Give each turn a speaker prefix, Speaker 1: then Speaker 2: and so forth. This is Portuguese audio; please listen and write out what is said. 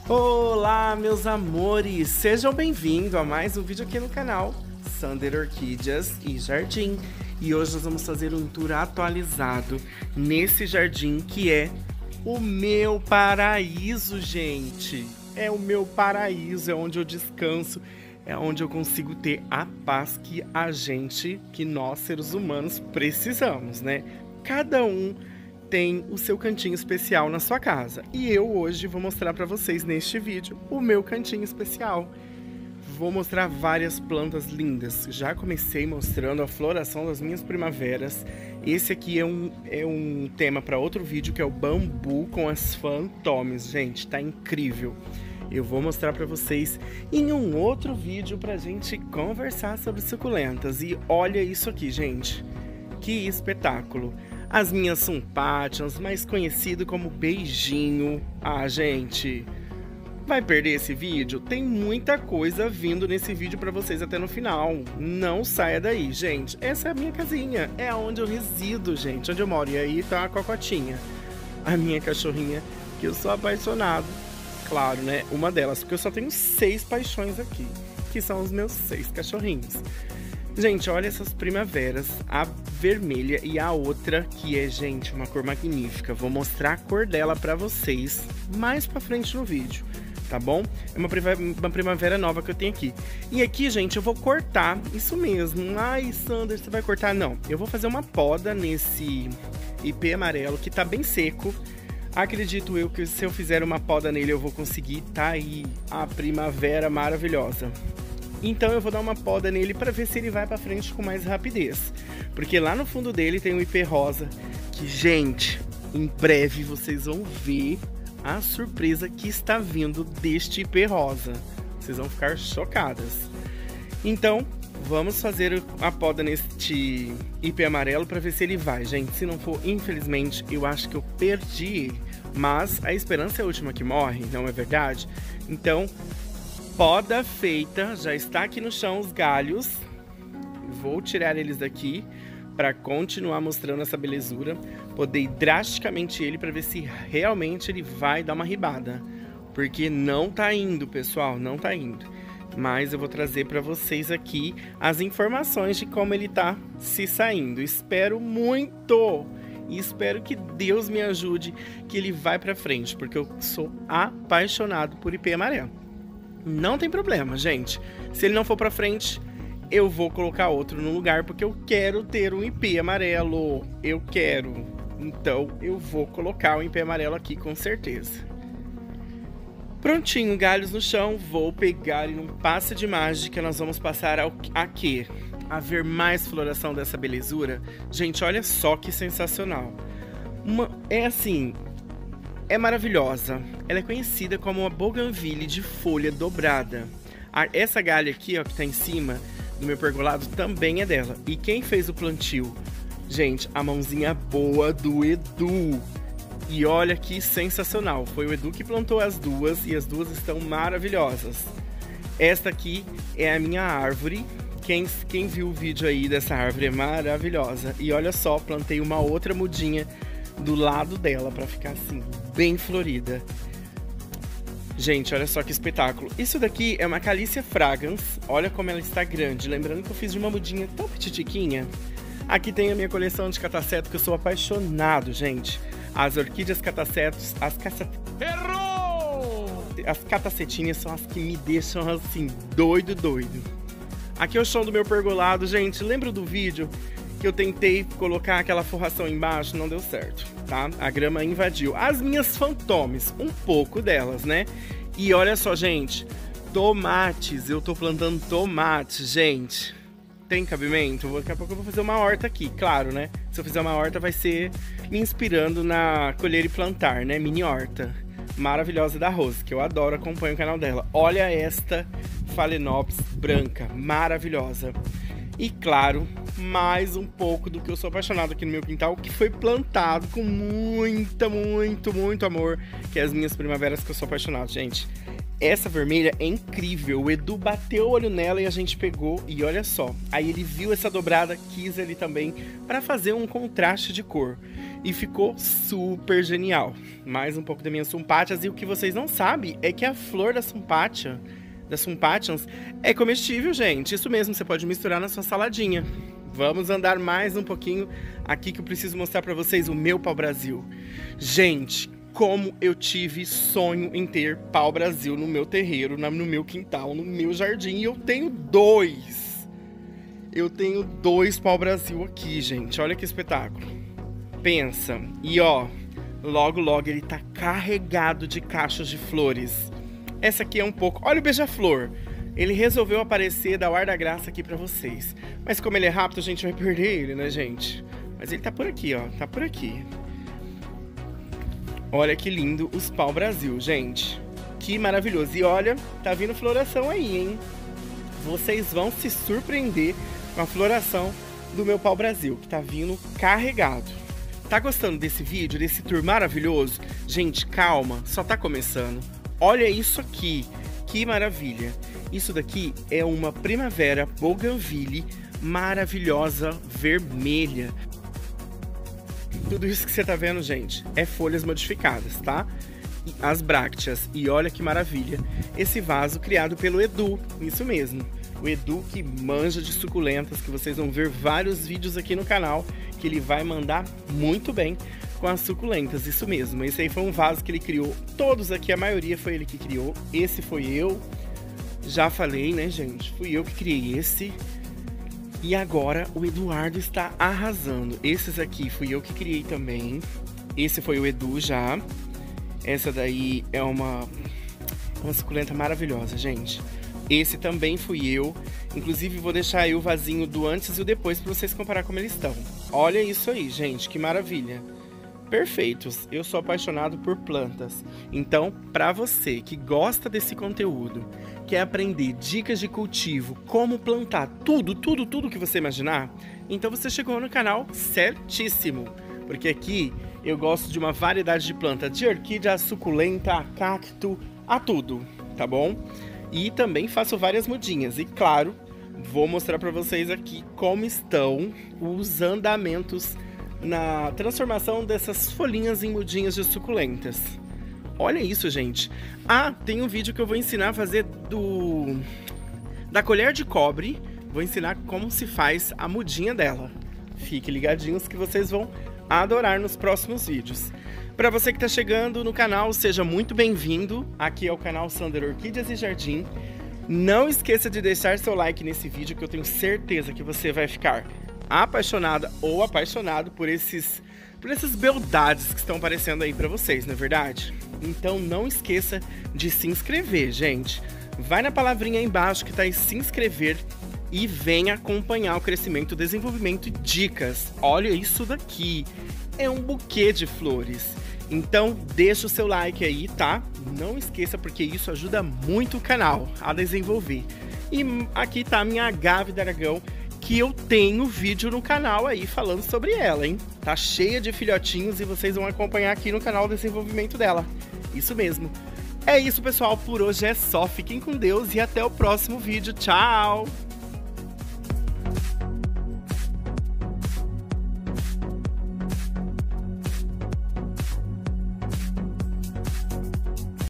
Speaker 1: Olá, meus amores! Sejam bem-vindos a mais um vídeo aqui no canal Sander Orquídeas e Jardim. E hoje nós vamos fazer um tour atualizado nesse jardim que é o meu paraíso, gente! É o meu paraíso, é onde eu descanso, é onde eu consigo ter a paz que nós seres humanos precisamos, né? Cada um tem o seu cantinho especial na sua casa. E eu hoje vou mostrar para vocês neste vídeo o meu cantinho especial. Vou mostrar várias plantas lindas. Já comecei mostrando a floração das minhas primaveras. Esse aqui é um tema para outro vídeo, que é o bambu com as fantomes. Gente, tá incrível. Eu vou mostrar para vocês em um outro vídeo pra gente conversar sobre suculentas. E olha isso aqui, gente. Que espetáculo. As minhas Sumpatians, mais conhecido como beijinho. Ah, gente, vai perder esse vídeo? Tem muita coisa vindo nesse vídeo pra vocês até no final. Não saia daí, gente. Essa é a minha casinha, é onde eu resido, gente, onde eu moro. E aí tá a Cocotinha, a minha cachorrinha, que eu sou apaixonado. Claro, né, uma delas, porque eu só tenho 6 paixões aqui, que são os meus 6 cachorrinhos. Gente, olha essas primaveras, a vermelha e a outra que é, gente, uma cor magnífica. Vou mostrar a cor dela pra vocês mais pra frente no vídeo, tá bom? É uma primavera nova que eu tenho aqui. E aqui, gente, eu vou cortar, isso mesmo. Ai, Sander, você vai cortar? Não, eu vou fazer uma poda nesse ipê amarelo que tá bem seco. Acredito eu que se eu fizer uma poda nele eu vou conseguir, tá aí a primavera maravilhosa. Então eu vou dar uma poda nele para ver se ele vai para frente com mais rapidez. Porque lá no fundo dele tem um ipê rosa, que, gente, em breve vocês vão ver a surpresa que está vindo deste ipê rosa. Vocês vão ficar chocadas. Então, vamos fazer a poda neste ipê amarelo para ver se ele vai, gente. Se não for, infelizmente, eu acho que eu perdi ele. Mas a esperança é a última que morre, não é verdade? Então, poda feita, já está aqui no chão os galhos. Vou tirar eles daqui para continuar mostrando essa belezura. Podei drasticamente ele para ver se realmente ele vai dar uma ribada. Porque não tá indo, pessoal, não tá indo. Mas eu vou trazer para vocês aqui as informações de como ele tá se saindo. Espero muito! E espero que Deus me ajude, que ele vai para frente, porque eu sou apaixonado por ipê amarelo. Não tem problema, gente. Se ele não for pra frente, eu vou colocar outro no lugar, porque eu quero ter um ipê amarelo. Eu quero. Então, eu vou colocar o ipê amarelo aqui, com certeza. Prontinho, galhos no chão. Vou pegar e num passe de mágica nós vamos passar a quê? A ver mais floração dessa belezura. Gente, olha só que sensacional. É assim... É maravilhosa. Ela é conhecida como uma bougainville de folha dobrada. Essa galha aqui, ó, que tá em cima do meu pergolado, também é dela. E quem fez o plantio? Gente, a mãozinha boa do Edu. E olha que sensacional. Foi o Edu que plantou as duas e as duas estão maravilhosas. Esta aqui é a minha árvore. Quem viu o vídeo aí dessa árvore é maravilhosa. E olha só, plantei uma outra mudinha do lado dela para ficar assim, bem florida. Gente, olha só que espetáculo. Isso daqui é uma Calicia fragrans. Olha como ela está grande. Lembrando que eu fiz de uma mudinha tão petitiquinha. Aqui tem a minha coleção de cataceto, que eu sou apaixonado, gente. As orquídeas catacetos, Errou! As catacetinhas são as que me deixam assim, doido. Aqui é o chão do meu pergolado, gente. Lembra do vídeo que eu tentei colocar aquela forração embaixo? Não deu certo, tá? A grama invadiu. As minhas fantomes, um pouco delas, né? E olha só, gente, tomates. Eu tô plantando tomates, gente. Tem cabimento? Daqui a pouco eu vou fazer uma horta aqui, claro, né? Se eu fizer uma horta vai ser me inspirando na Colher e Plantar, né? Mini horta maravilhosa da Rose, que eu adoro, acompanho o canal dela. Olha esta Phalaenopsis branca, maravilhosa. E claro, mais um pouco do que eu sou apaixonado aqui no meu quintal, que foi plantado com muito amor, que é as minhas primaveras que eu sou apaixonado, gente. Essa vermelha é incrível, o Edu bateu o olho nela e a gente pegou e olha só. Aí ele viu essa dobrada, quis ele também para fazer um contraste de cor. E ficou super genial. Mais um pouco das minhas Sumpatias, e o que vocês não sabem é que a flor da Sumpatia, das Sumpatians, é comestível, gente. Isso mesmo, você pode misturar na sua saladinha. Vamos andar mais um pouquinho aqui que eu preciso mostrar para vocês o meu pau-brasil. Gente, como eu tive sonho em ter pau-brasil no meu terreiro, no meu quintal, no meu jardim. E eu tenho dois. Eu tenho dois pau-brasil aqui, gente. Olha que espetáculo. Pensa. E ó, logo ele tá carregado de caixas de flores. Essa aqui é um pouco... Olha o beija-flor. Ele resolveu aparecer, dar o ar da graça aqui pra vocês. Mas como ele é rápido, a gente vai perder ele, né, gente? Mas ele tá por aqui, ó. Tá por aqui. Olha que lindo os pau-brasil, gente. Que maravilhoso. E olha, tá vindo floração aí, hein? Vocês vão se surpreender com a floração do meu pau-brasil, que tá vindo carregado. Tá gostando desse vídeo, desse tour maravilhoso? Gente, calma, só tá começando. Olha isso aqui, que maravilha. Isso daqui é uma primavera bougainville maravilhosa, vermelha. Tudo isso que você tá vendo, gente, é folhas modificadas, tá? E as brácteas. E olha que maravilha. Esse vaso criado pelo Edu, isso mesmo. O Edu que manja de suculentas, que vocês vão ver vários vídeos aqui no canal, que ele vai mandar muito bem com as suculentas, isso mesmo. Esse aí foi um vaso que ele criou. Todos aqui, a maioria foi ele que criou. Esse foi eu. Já falei, né, gente? Fui eu que criei esse. E agora o Eduardo está arrasando. Esses aqui fui eu que criei também. Esse foi o Edu já. Essa daí é uma suculenta maravilhosa, gente. Esse também fui eu. Inclusive vou deixar aí o vasinho do antes e o depois para vocês comparar como eles estão. Olha isso aí, gente, que maravilha. Perfeitos. Eu sou apaixonado por plantas. Então, para você que gosta desse conteúdo, quer aprender dicas de cultivo, como plantar tudo que você imaginar, então você chegou no canal certíssimo. Porque aqui eu gosto de uma variedade de planta, de orquídea, a suculenta, a cacto, a tudo, tá bom? E também faço várias mudinhas. E claro, vou mostrar para vocês aqui como estão os andamentos na transformação dessas folhinhas em mudinhas de suculentas. Olha isso, gente. Ah, tem um vídeo que eu vou ensinar a fazer da colher de cobre. Vou ensinar como se faz a mudinha dela. Fiquem ligadinhos que vocês vão adorar nos próximos vídeos. Para você que está chegando no canal, seja muito bem-vindo. Aqui é o canal Sander Orquídeas e Jardim. Não esqueça de deixar seu like nesse vídeo, que eu tenho certeza que você vai ficar apaixonada ou apaixonado por essas beldades que estão aparecendo aí pra vocês, não é verdade? Então não esqueça de se inscrever, gente. Vai na palavrinha aí embaixo que tá aí se inscrever e venha acompanhar o crescimento, o desenvolvimento e dicas. Olha isso daqui, é um buquê de flores. Então deixa o seu like aí, tá? Não esqueça, porque isso ajuda muito o canal a desenvolver. E aqui tá a minha agave dragão, que eu tenho vídeo no canal aí falando sobre ela, hein? Tá cheia de filhotinhos e vocês vão acompanhar aqui no canal o desenvolvimento dela. Isso mesmo. É isso, pessoal. Por hoje é só. Fiquem com Deus e até o próximo vídeo. Tchau!